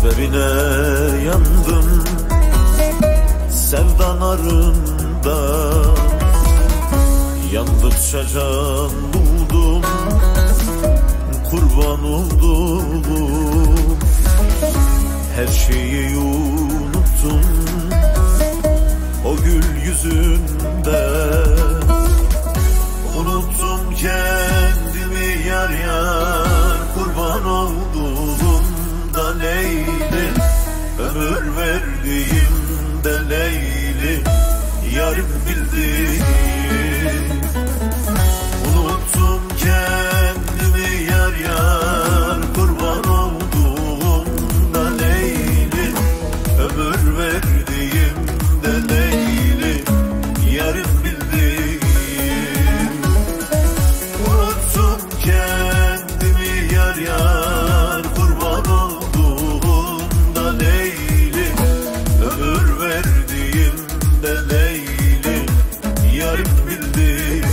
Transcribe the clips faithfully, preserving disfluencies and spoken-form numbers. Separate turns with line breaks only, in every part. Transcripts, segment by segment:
Sebebine yandım sevdan arında, yandıkça can buldum, kurban oldum. Her şeyi unuttum o gül yüzünde. Unuttum kendimi yar yar, kurban olduğumda neydi? Ömür verdiğimde neydi? Yarım bildiğim. Unuttum kendimi yar yar, kurban olduğumda neydi? Ömür verdiğimde neydi? Yarım bildiğim. Unuttum kendimi yar yar, kurban olduğumda neydi? Ömür verdiğimde neydi? Yarım bildiğim.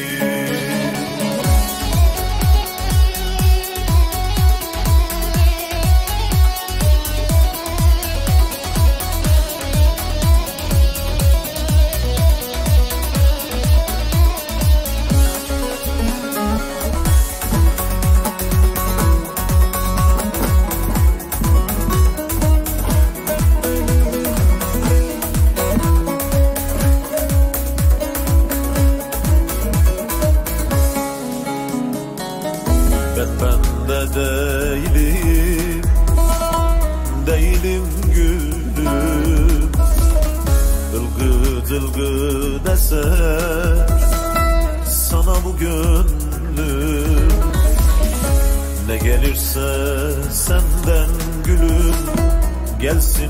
Ben bende değilim, değilim gülüm. Ilgıt ılgıt eser sana bu gönlüm. Ne gelirse senden gülüm, gelsin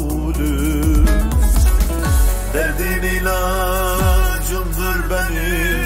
kabulüm. Derdin ilacımdır benim,